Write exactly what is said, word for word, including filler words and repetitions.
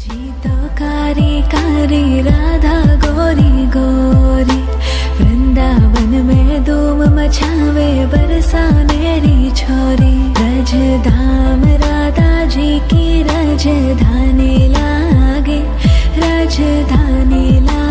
जी तो कारी कारी राधा गोरी गोरी, वृंदावन में धूम मचावे बरसानेरी छोरी। रज धाम राधा जी की रजधानी लागे, रजधानी लागे।